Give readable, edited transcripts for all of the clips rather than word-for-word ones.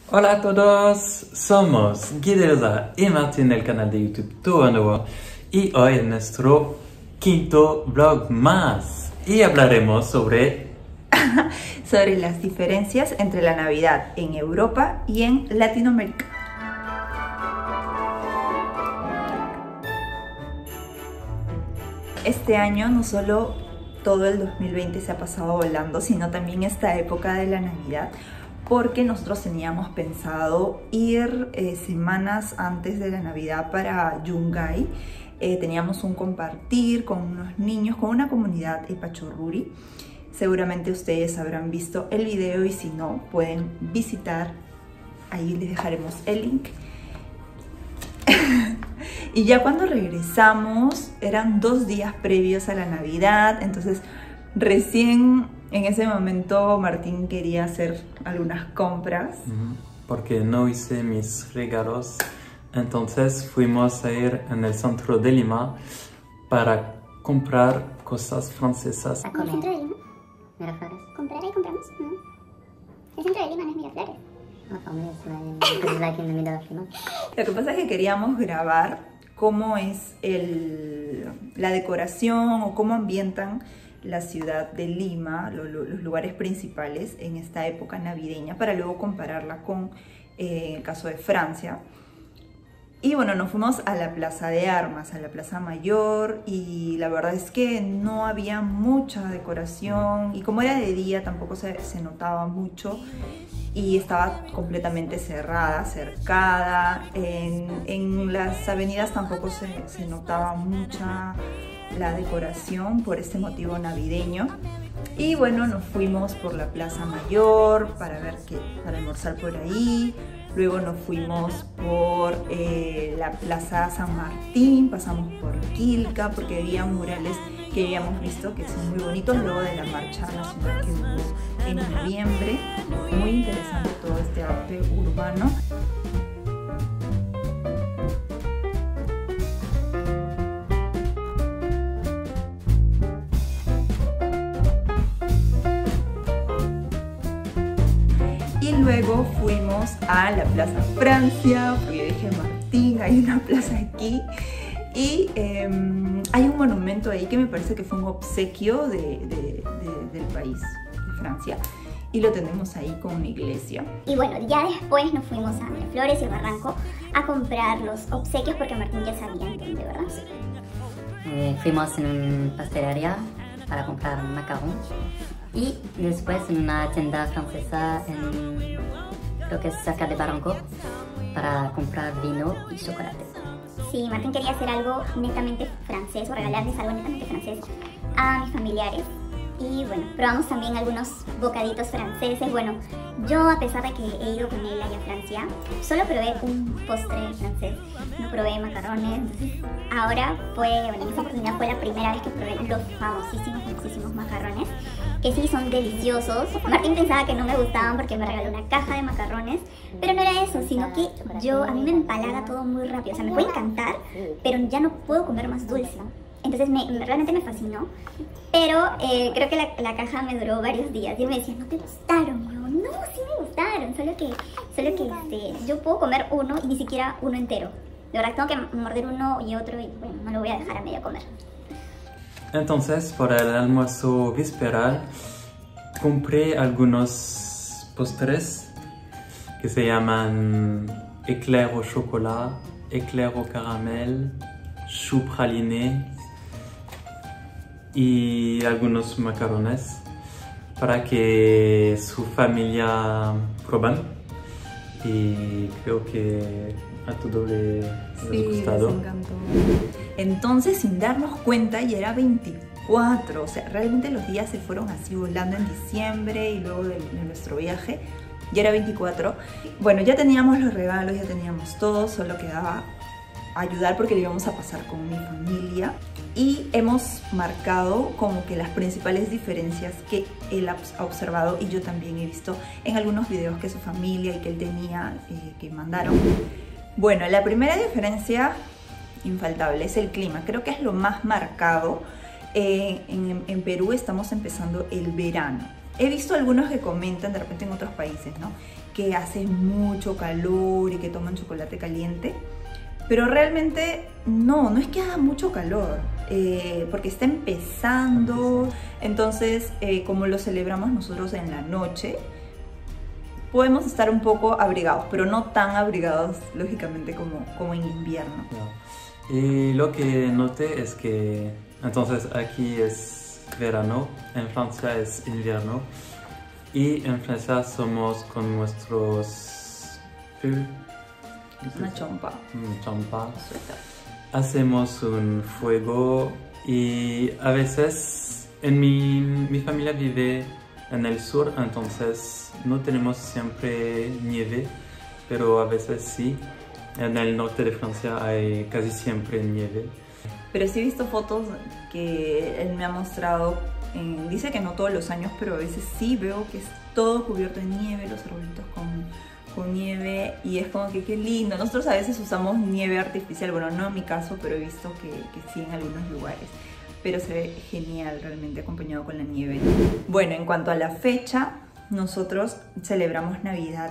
Hola a todos, somos Guidelda y Martín del canal de YouTube Todo Nuevo y hoy es nuestro quinto vlog más y hablaremos sobre las diferencias entre la Navidad en Europa y en Latinoamérica. Este año no solo todo el 2020 se ha pasado volando, sino también esta época de la Navidad, porque nosotros teníamos pensado ir semanas antes de la Navidad para Yungay. Teníamos un compartir con unos niños, con una comunidad epachorruri. Seguramente ustedes habrán visto el video y si no, pueden visitar. Ahí les dejaremos el link. Y ya cuando regresamos, eran 2 días previos a la Navidad, entonces recién en ese momento Martín quería hacer algunas compras. Porque no hice mis regalos, entonces fuimos a ir en el centro de Lima para comprar cosas francesas. ¿El centro de Lima? Miraflores. ¿Comprar y compramos? El centro de Lima no es Miraflores. Lo que pasa es que queríamos grabar cómo es la decoración o cómo ambientan la ciudad de Lima, los lugares principales en esta época navideña, para luego compararla con el caso de Francia. Y bueno, nos fuimos a la Plaza de Armas, a la Plaza Mayor, y la verdad es que no había mucha decoración, y como era de día tampoco se notaba mucho, y estaba completamente cercada. En las avenidas tampoco se notaba mucha la decoración por este motivo navideño. Y bueno, nos fuimos por la Plaza Mayor para almorzar por ahí. Luego nos fuimos por la Plaza San Martín, pasamos por Quilca porque había murales que habíamos visto que son muy bonitos luego de la marcha nacional que hubo en noviembre. Muy interesante todo este arte urbano. Y luego fuimos a la Plaza Francia, porque yo dije, Martín, hay una plaza aquí. Y hay un monumento ahí que me parece que fue un obsequio del país, de Francia. Y lo tenemos ahí con una iglesia. Y bueno, ya después nos fuimos a Miraflores y el Barranco a comprar los obsequios porque Martín ya sabía en dónde, ¿verdad? Fuimos en una pastelería para comprar un macarón. Y después en una tienda francesa creo que es cerca de Barranco para comprar vino y chocolate. Sí, Martín quería hacer algo netamente francés o regalarles algo netamente francés a mis familiares. Y bueno, probamos también algunos bocaditos franceses. Bueno, yo a pesar de que he ido con él allá a Francia, solo probé un postre francés, no probé macarrones. Entonces ahora en esta oportunidad fue la primera vez que probé los famosísimos macarrones, que sí son deliciosos. Martín pensaba que no me gustaban porque me regaló una caja de macarrones, pero no era eso, sino que a mí me empalaga todo muy rápido. O sea, me puede encantar, pero ya no puedo comer más dulce. Entonces realmente me fascinó, pero creo que la caja me duró varios días. Y él me decía, ¿no te gustaron? Yo, no, sí me gustaron, solo que yo puedo comer uno y ni siquiera uno entero. De verdad tengo que morder uno y otro y bueno, no lo voy a dejar a medio comer. Entonces, para el almuerzo vísperal, compré algunos postres que se llaman éclair au chocolat, éclair au caramel, chou praliné y algunos macarrones para que su familia prueben, y creo que a todos les gustado. Les encantó. Entonces, sin darnos cuenta, ya era 24, o sea, realmente los días se fueron así volando en diciembre y luego de nuestro viaje, ya era 24. Bueno, ya teníamos los regalos, ya teníamos todo, solo quedaba ayudar porque lo íbamos a pasar con mi familia. Y hemos marcado como que las principales diferencias que él ha observado y yo también he visto en algunos videos que su familia y que él tenía que mandaron. Bueno, la primera diferencia infaltable es el clima. Creo que es lo más marcado. En Perú estamos empezando el verano. He visto algunos que comentan de repente en otros países, ¿no?, que hace mucho calor y que toman chocolate caliente. Pero realmente no es que haga mucho calor, porque está empezando. Entonces, como lo celebramos nosotros en la noche, podemos estar un poco abrigados, pero no tan abrigados, lógicamente, como en invierno. No. Y lo que noté es que, entonces aquí es verano, en Francia es invierno, y en Francia somos con nuestros pull. Una chompa. Chompa. Hacemos un fuego y a veces en mi familia vive en el sur, entonces no tenemos siempre nieve, pero a veces sí. En el norte de Francia hay casi siempre nieve. Pero sí he visto fotos que él me ha mostrado, dice que no todos los años, pero a veces sí veo que es todo cubierto de nieve, los arbolitos con nieve, y es como que qué lindo. Nosotros a veces usamos nieve artificial, bueno, no en mi caso, pero he visto que sí en algunos lugares. Pero se ve genial realmente acompañado con la nieve. Bueno, en cuanto a la fecha, nosotros celebramos Navidad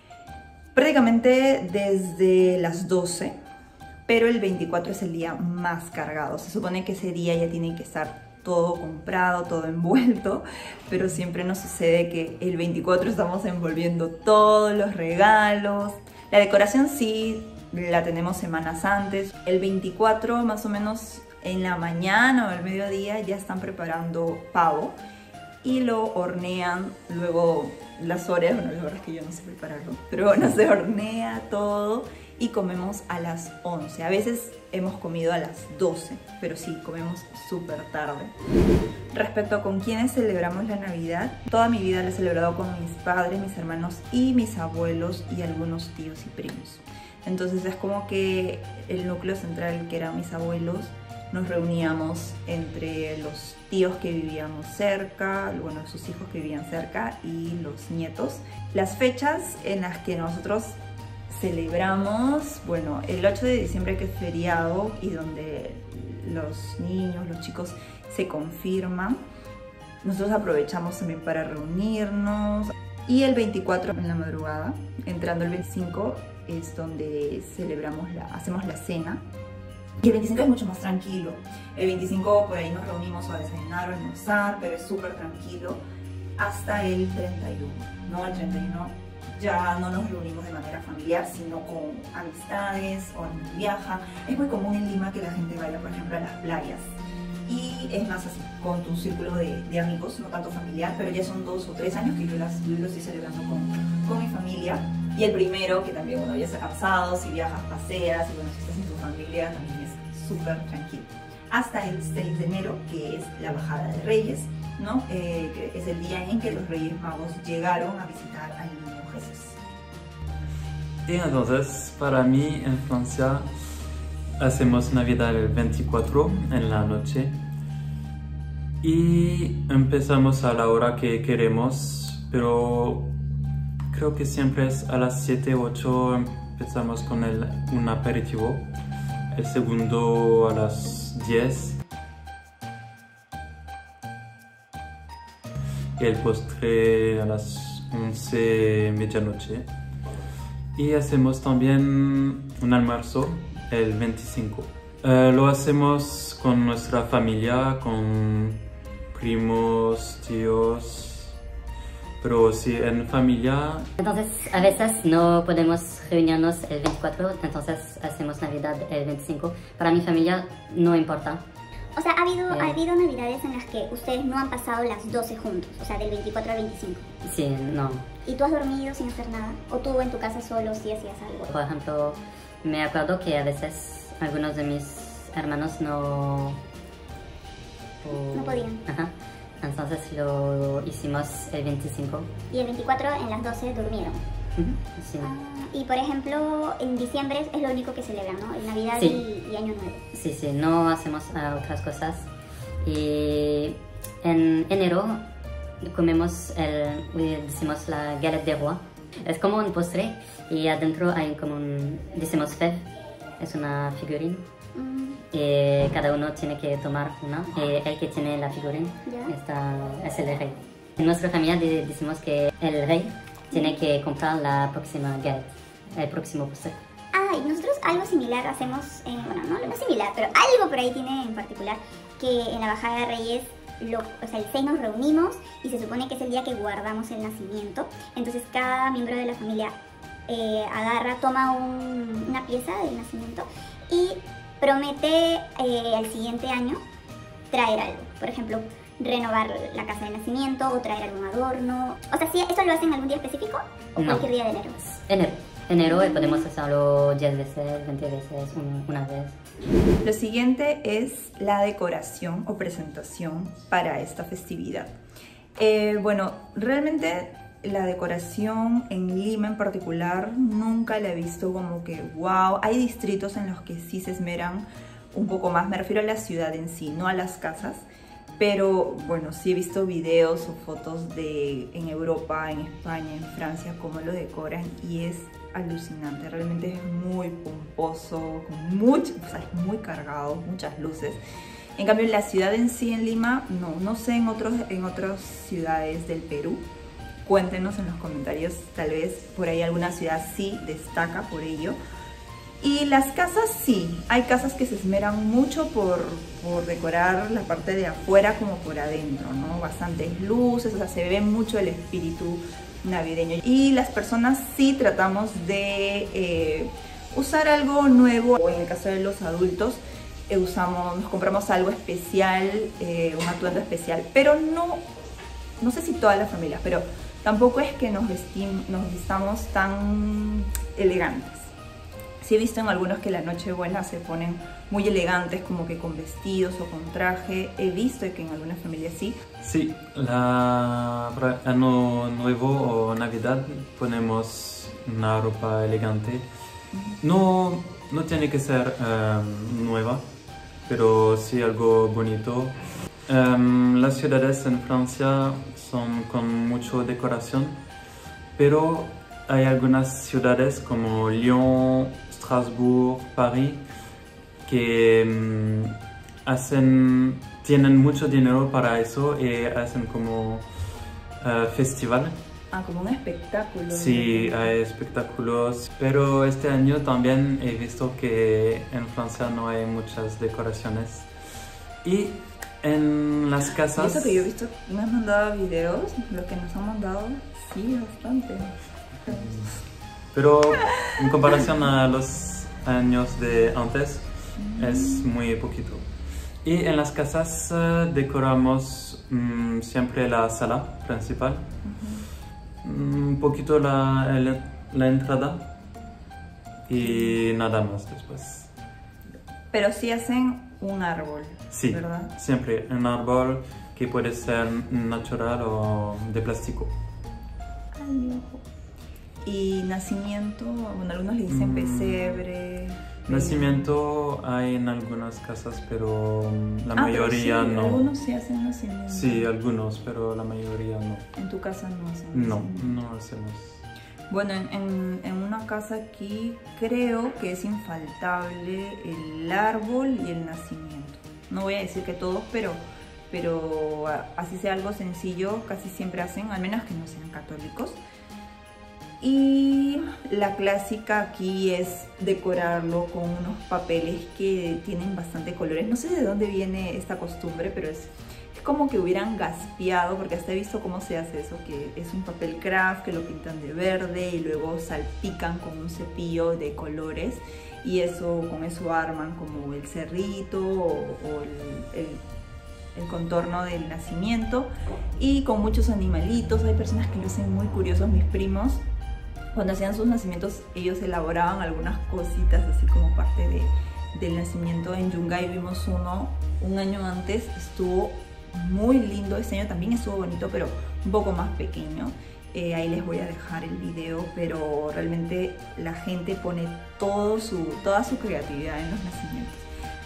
prácticamente desde las 12, pero el 24 es el día más cargado. Se supone que ese día ya tiene que estar todo comprado, todo envuelto, pero siempre nos sucede que el 24 estamos envolviendo todos los regalos. La decoración sí la tenemos semanas antes. El 24 más o menos en la mañana o al mediodía ya están preparando pavo y lo hornean luego las horas. Bueno, la verdad es que yo no sé prepararlo, pero bueno, se hornea todo y comemos a las 11. A veces hemos comido a las 12, pero sí, comemos súper tarde. Respecto a con quiénes celebramos la Navidad, toda mi vida la he celebrado con mis padres, mis hermanos y mis abuelos y algunos tíos y primos. Entonces es como que el núcleo central, que eran mis abuelos, nos reuníamos entre los tíos que vivíamos cerca, bueno, sus hijos que vivían cerca y los nietos. Las fechas en las que nosotros celebramos, bueno, el 8 de diciembre, que es feriado y donde los niños, los chicos se confirman. Nosotros aprovechamos también para reunirnos. Y el 24 en la madrugada, entrando el 25, es donde hacemos la cena. Y el 25 es mucho más tranquilo. El 25 por ahí nos reunimos a desayunar o a almorzar, pero es súper tranquilo hasta el 31. ¿No? El 31 ya no nos reunimos de manera familiar, sino con amistades o viajan. Es muy común en Lima que la gente vaya, por ejemplo, a las playas. Y es más así, con tu círculo de amigos, no tanto familiar, pero ya son 2 o 3 años que yo lo estoy celebrando con mi familia. Y el primero, que también uno ya está cansado, si viajas, paseas, y bueno, si estás en tu familia, también es súper tranquilo. Hasta el 6 de enero, que es la bajada de Reyes, ¿no? Que es el día en que los Reyes Magos llegaron a visitar al niño Jesús. Y entonces, para mí, en Francia, hacemos Navidad el 24 en la noche y empezamos a la hora que queremos, pero creo que siempre es a las 7 o 8 empezamos con un aperitivo, el segundo a las 10 y el postre a las 11, medianoche. Y hacemos también un almuerzo el 25. Lo hacemos con nuestra familia, con primos, tíos, pero sí, en familia. Entonces, a veces no podemos reunirnos el 24, entonces hacemos Navidad el 25. Para mi familia no importa. O sea, ha habido navidades en las que ustedes no han pasado las 12 juntos, o sea, del 24 al 25. Sí, no. ¿Y tú has dormido sin hacer nada? ¿O tú en tu casa solo sí hacías algo? Por ejemplo, me acuerdo que a veces algunos de mis hermanos no podían. Ajá. Entonces lo hicimos el 25. Y el 24 en las 12 durmieron. Sí. Y por ejemplo, en diciembre es lo único que celebran, ¿no? El Navidad sí. y Año Nuevo. Sí, sí, no hacemos otras cosas. Y en enero comemos decimos la galette de roi. Es como un postre y adentro hay como decimos fève, es una figurín. Y cada uno tiene que tomar una. Y el que tiene la figurín es el rey. En nuestra familia decimos que el rey tiene que comprar la próxima galette, el próximo postre. Ah, y nosotros algo similar hacemos, bueno, no es similar, pero algo por ahí tiene en particular, que en la Bajada de Reyes, o sea, el 6 nos reunimos y se supone que es el día que guardamos el nacimiento. Entonces cada miembro de la familia toma una pieza del nacimiento y promete al siguiente año traer algo. Por ejemplo, renovar la casa de nacimiento o traer algún adorno. O sea, ¿sí, ¿eso lo hacen algún día específico o No. cualquier día de enero? Enero podemos hacerlo 10 veces, 20 veces, una vez. Lo siguiente es la decoración o presentación para esta festividad. Bueno, realmente la decoración en Lima en particular nunca la he visto como que wow. Hay distritos en los que sí se esmeran un poco más, me refiero a la ciudad en sí, no a las casas. Pero bueno, sí he visto videos o fotos en Europa, en España, en Francia, cómo lo decoran y es alucinante. Realmente es muy pomposo, con mucho, o sea, es muy cargado, muchas luces. En cambio, en la ciudad en sí, en Lima, no sé en otras ciudades del Perú. Cuéntenos en los comentarios, tal vez por ahí alguna ciudad sí destaca por ello. Y las casas sí, hay casas que se esmeran mucho por decorar la parte de afuera como por adentro, ¿no? Bastantes luces, o sea, se ve mucho el espíritu navideño. Y las personas sí tratamos de usar algo nuevo, o en el caso de los adultos, nos compramos algo especial, un atuendo especial, pero no sé si todas las familias, pero tampoco es que nos vistamos tan elegantes. Sí he visto en algunos que la Nochebuena se ponen muy elegantes, como que con vestidos o con traje. He visto que en algunas familias sí. Sí, para Año Nuevo o Navidad ponemos una ropa elegante. No tiene que ser nueva, pero sí algo bonito. Las ciudades en Francia son con mucha decoración, pero hay algunas ciudades como Lyon, Strasbourg, París, que tienen mucho dinero para eso y hacen como festival. Ah, como un espectáculo. Sí, hay espectáculos, pero este año también he visto que en Francia no hay muchas decoraciones. Y en las casas... Y eso que yo he visto, me han mandado videos, lo que nos han mandado, sí, bastante. Pero en comparación a los años de antes, es muy poquito. Y en las casas decoramos siempre la sala principal, un poquito la entrada y nada más después. Pero sí hacen un árbol, sí, ¿verdad? Siempre un árbol que puede ser natural o de plástico. Y nacimiento, bueno, algunos le dicen pesebre. Nacimiento hay en algunas casas, pero la mayoría pero sí, no. Algunos sí hacen nacimiento. Sí, algunos, pero la mayoría no. En tu casa no hacen nacimiento. No hacemos. Bueno, en una casa aquí creo que es infaltable el árbol y el nacimiento. No voy a decir que todos, pero así sea algo sencillo, casi siempre hacen, al menos que no sean católicos. Y la clásica aquí es decorarlo con unos papeles que tienen bastante colores. No sé de dónde viene esta costumbre, pero es como que hubieran gaspeado, porque hasta he visto cómo se hace eso, que es un papel craft que lo pintan de verde y luego salpican con un cepillo de colores y con eso arman como el cerrito o el contorno del nacimiento, y con muchos animalitos. Hay personas que lo hacen muy curiosos. Mis primos, cuando hacían sus nacimientos, ellos elaboraban algunas cositas así como parte del nacimiento. En Yungay vimos uno un año antes, estuvo muy lindo. Este año también estuvo bonito, pero un poco más pequeño. Ahí les voy a dejar el video, pero realmente la gente pone toda su creatividad en los nacimientos.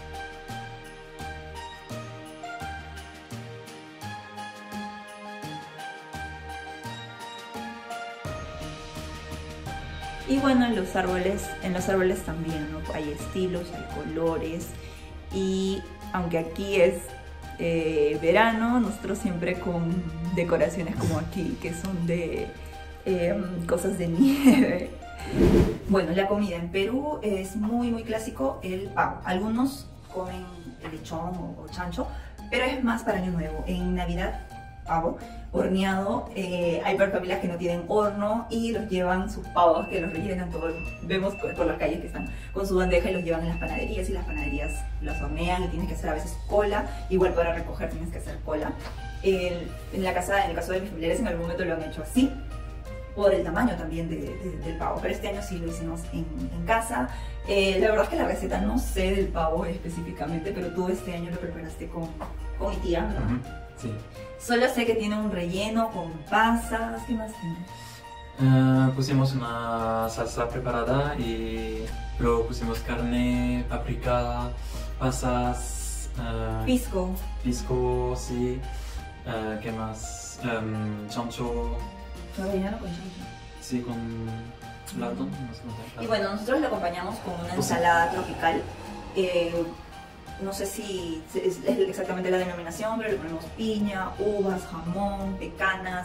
Y bueno, en los árboles también, ¿no? Hay estilos, hay colores, y aunque aquí es verano, nosotros siempre con decoraciones como aquí, que son de cosas de nieve. Bueno, la comida en Perú es muy clásico el pavo. Algunos comen el lechón o chancho, pero es más para Año Nuevo. En Navidad, pavo horneado. Hay familias que no tienen horno y los llevan sus pavos, que los rellenan todo. Vemos por las calles que están con su bandeja y los llevan en las panaderías, y las panaderías los hornean y tienes que hacer a veces cola. Igual para recoger tienes que hacer cola. En el caso de mis familiares, en algún momento lo han hecho así, por el tamaño también del pavo, pero este año sí lo hicimos en casa. La verdad es que la receta no sé del pavo específicamente, pero tú este año lo preparaste con mi tía, ¿no? Sí. Solo sé que tiene un relleno con pasas. ¿Qué más tiene? Pusimos una salsa preparada y luego pusimos carne, paprika, pasas, Pisco. pisco, sí. ¿Qué más? Chancho. Relleno con chancho. Sí, con latón. No sé cómo se llama. Y bueno, nosotros lo acompañamos con una ensalada tropical. No sé si es exactamente la denominación, pero le ponemos piña, uvas, jamón, pecanas,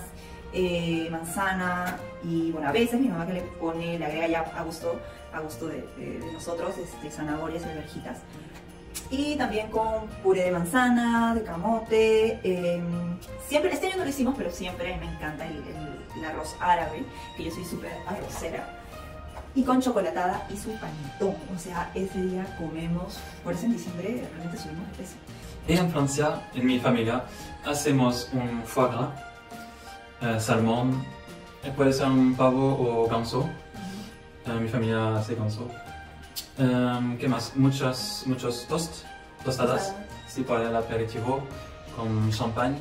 manzana, y bueno, a veces mi mamá que le agrega ya a gusto de nosotros, zanahorias y alverjitas. Y también con puré de manzana, de camote. Siempre, este año no lo hicimos, pero siempre me encanta el arroz árabe, que yo soy súper arrocera. Y con chocolatada y su panetón. O sea, ese día comemos. Por eso en diciembre realmente subimos de peso. Y en Francia, en mi familia, hacemos un foie gras, salmón, puede ser un pavo o ganso. Mi familia hace ganso. ¿Qué más? Muchos tostadas, sí, para el aperitivo, con champán,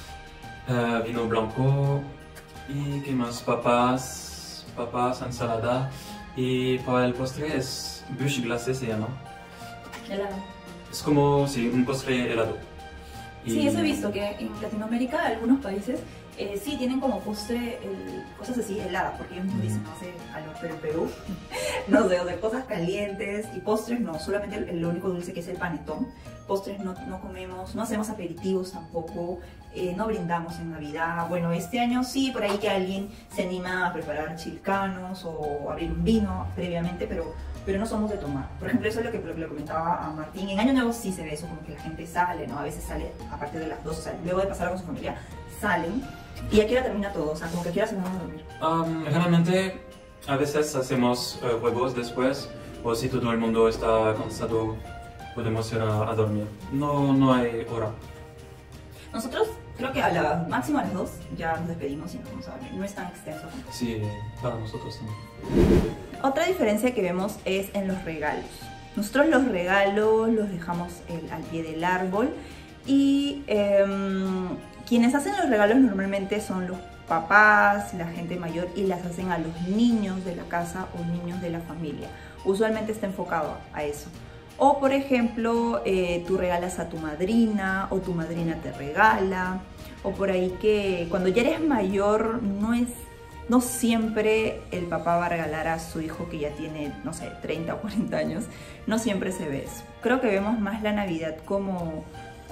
vino blanco, y ¿qué más? Papas, ensalada, y para el postre es bûche glacée, se llama. Helado. Es como, sí, un postre helado. Sí, eso he visto, que en Latinoamérica, algunos países, sí tienen como postre cosas así heladas, porque ellos no dicen no hace calor, pero en Perú, no sé, o sea, cosas calientes y postres no, solamente el único dulce que es el panetón. Postres no comemos, no hacemos aperitivos tampoco, no brindamos en Navidad. Bueno, este año sí, por ahí que alguien se anima a preparar chilcanos o abrir un vino previamente, pero no somos de tomar. Por ejemplo, eso es lo que le comentaba a Martín. En Año Nuevo sí se ve eso, como que la gente sale, ¿no? A veces sale a partir de las 12, o sea, luego de pasar con su familia, salen. ¿Y a qué hora termina todo? O sea, como que a qué hora se van a dormir. Generalmente, a veces hacemos juegos después, o si todo el mundo está cansado, podemos ir a dormir. No hay hora. Nosotros creo que a la máxima a las 2 ya nos despedimos y nos vamos a dormir. No es tan extenso. Sí, para nosotros también. Otra diferencia que vemos es en los regalos. Nosotros los regalos los dejamos al pie del árbol y quienes hacen los regalos normalmente son los papás, la gente mayor, y las hacen a los niños de la casa o niños de la familia. Usualmente está enfocado a eso. O por ejemplo, tú regalas a tu madrina o tu madrina te regala, o por ahí que cuando ya eres mayor no siempre el papá va a regalar a su hijo que ya tiene, no sé, 30 o 40 años. No siempre se ve eso. Creo que vemos más la Navidad como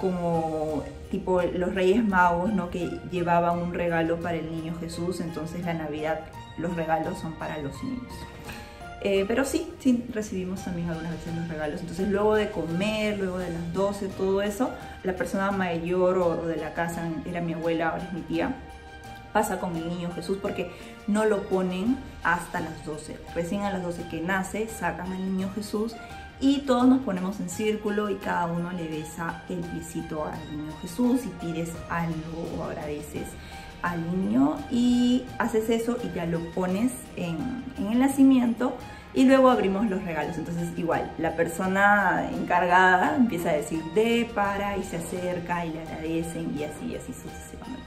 tipo los Reyes Magos, ¿no? Que llevaban un regalo para el niño Jesús. Entonces la Navidad, los regalos son para los niños. Pero sí recibimos también algunas veces los regalos. Entonces luego de comer, luego de las 12, todo eso, la persona mayor o de la casa, era mi abuela, ahora es mi tía, pasa con el niño Jesús porque no lo ponen hasta las 12. Recién a las 12 que nace, sacan al niño Jesús y todos nos ponemos en círculo y cada uno le besa el piecito al niño Jesús y pides algo o agradeces al niño y haces eso y ya lo pones en el nacimiento y luego abrimos los regalos. Entonces igual, la persona encargada empieza a decir de, para, y se acerca y le agradecen y así sucesivamente.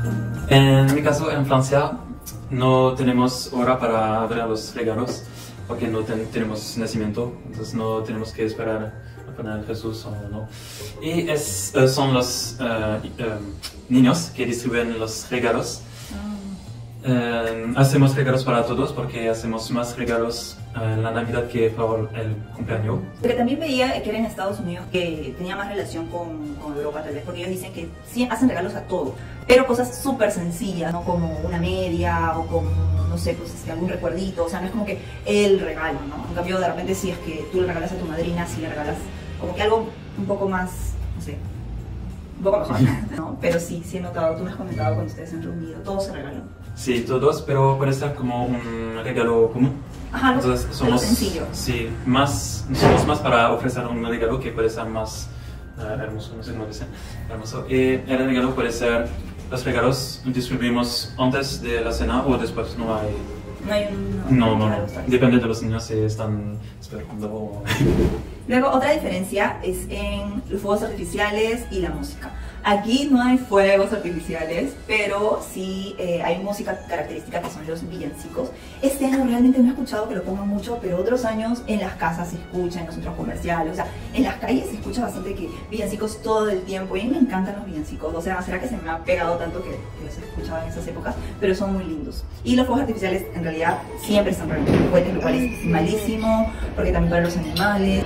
En mi caso, en Francia, no tenemos hora para abrir los regalos. porque no tenemos nacimiento, entonces no tenemos que esperar a poner a Jesús o no. Y son los niños que distribuyen los regalos. Hacemos regalos para todos porque hacemos más regalos en la Navidad que por el cumpleaños. Porque también veía que era en Estados Unidos que tenía más relación con Europa tal vez, porque ellos dicen que sí hacen regalos a todo, pero cosas súper sencillas, ¿no? Como una media o como, no sé, pues algún recuerdito, o sea, no es como que el regalo, ¿no? En cambio, de repente si es que tú le regalas a tu madrina, si le regalas como que algo un poco más, no sé, un poco mejor, ¿no? Pero sí he notado, tú me has comentado cuando ustedes se han reunido, todos se regalan. Sí, todos, pero puede ser como un regalo común. Ajá, entonces somos sencillo. Sí, somos más para ofrecer un regalo que puede ser más hermoso, no sé cómo dicen, hermoso. Y el regalo puede ser, los regalos distribuimos antes de la cena o después, no hay... No, depende de los niños si están esperando. Luego, otra diferencia es en los fuegos artificiales y la música. Aquí no hay fuegos artificiales, pero sí hay música característica que son los villancicos. Este año realmente no he escuchado que lo pongan mucho, pero otros años en las casas se escucha, en los centros comerciales, o sea, en las calles se escucha bastante que villancicos todo el tiempo. Y a mí me encantan los villancicos, o sea, será que se me ha pegado tanto que los he escuchado en esas épocas, pero son muy lindos. Y los fuegos artificiales en realidad siempre están regalando cohetes, lo cual es malísimo, porque también para los animales.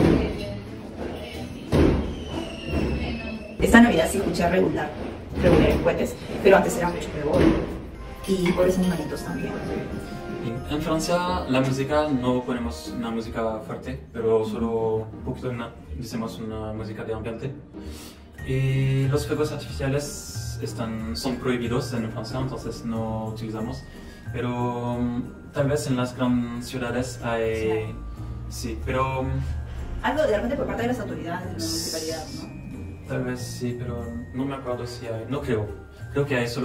Esta Navidad sí escuché regular en cohetes, pero antes era mucho peor. Y por esos animalitos también. En Francia la música no ponemos una música fuerte, pero solo un poquito decimos una música de ambiente. Y los fuegos artificiales son prohibidos en Francia, entonces no utilizamos. Pero tal vez en las grandes ciudades hay... Sí, pero... Algo de repente por parte de las autoridades de la municipalidad, ¿no? Tal vez sí, pero no me acuerdo si hay... No creo. Creo que hay solo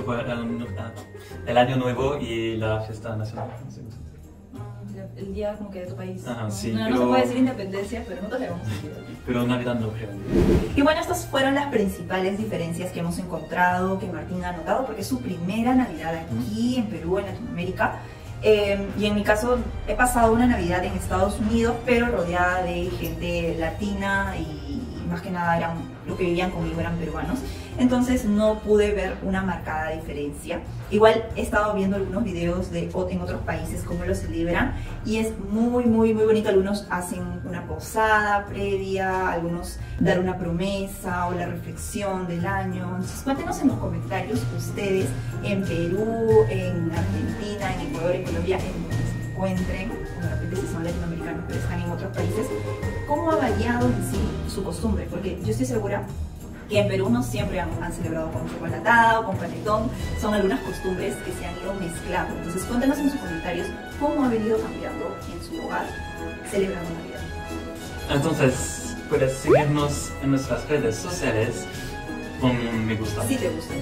el Año Nuevo y la fiesta nacional. No sé. El día como que de tu país. Ajá, sí, no, pero... no se puede decir independencia, pero nosotros le vamos a decir. Pero Navidad no creo. Y bueno, estas fueron las principales diferencias que hemos encontrado, que Martín ha notado, porque es su primera Navidad aquí en Perú, en Latinoamérica. Y en mi caso he pasado una Navidad en Estados Unidos, pero rodeada de gente latina y más que nada los que vivían conmigo eran peruanos. Entonces no pude ver una marcada diferencia. Igual he estado viendo algunos videos en otros países cómo lo celebran y es muy bonito. Algunos hacen una posada previa, algunos dar una promesa o la reflexión del año. Entonces cuéntenos en los comentarios ustedes en Perú, en Argentina, en Ecuador, en Colombia, en donde se encuentren, o de repente si son latinoamericanos pero están en otros países, cómo ha variado en sí su costumbre, porque yo estoy segura que en Perú no siempre han celebrado con chocolatada o con panetón, son algunas costumbres que se han ido mezclando. Entonces cuéntenos en sus comentarios cómo ha venido cambiando en su hogar celebrando Navidad. Entonces puedes seguirnos en nuestras redes sociales con un me gusta. Si te gusta.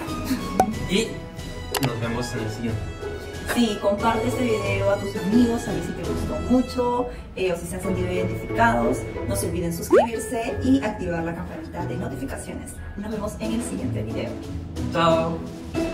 Y nos vemos en el siguiente. Sí, comparte este video a tus amigos, a ver si te gustó mucho o si se han sentido identificados. No se olviden suscribirse y activar la campanita de notificaciones. Nos vemos en el siguiente video. Chao.